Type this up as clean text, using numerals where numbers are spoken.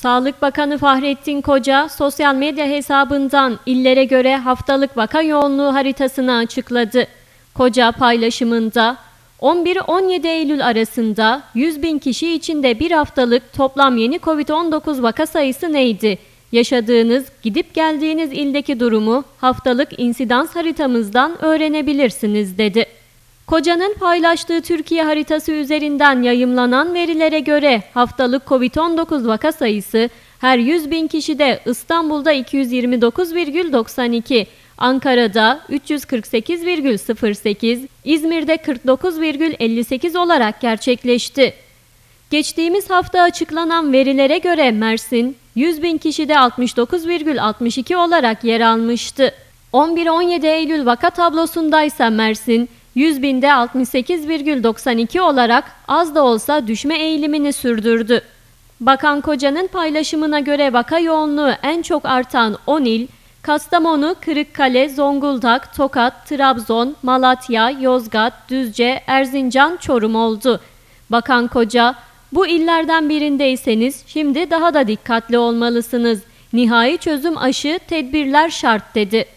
Sağlık Bakanı Fahrettin Koca, sosyal medya hesabından illere göre haftalık vaka yoğunluğu haritasını açıkladı. Koca paylaşımında, 11-17 Eylül arasında 100.000 kişi içinde bir haftalık toplam yeni COVID-19 vaka sayısı neydi? Yaşadığınız, gidip geldiğiniz ildeki durumu haftalık insidans haritamızdan öğrenebilirsiniz dedi. Koca'nın paylaştığı Türkiye haritası üzerinden yayımlanan verilere göre haftalık COVID-19 vaka sayısı her 100.000 kişide İstanbul'da 229,92, Ankara'da 348,08, İzmir'de 49,58 olarak gerçekleşti. Geçtiğimiz hafta açıklanan verilere göre Mersin 100.000 kişide 69,62 olarak yer almıştı. 11-17 Eylül vaka tablosundaysa Mersin 100.000'de 68,92 olarak az da olsa düşme eğilimini sürdürdü. Bakan Koca'nın paylaşımına göre vaka yoğunluğu en çok artan 10 il, Kastamonu, Kırıkkale, Zonguldak, Tokat, Trabzon, Malatya, Yozgat, Düzce, Erzincan, Çorum oldu. Bakan Koca, bu illerden birindeyseniz şimdi daha da dikkatli olmalısınız. Nihai çözüm aşı, tedbirler şart dedi.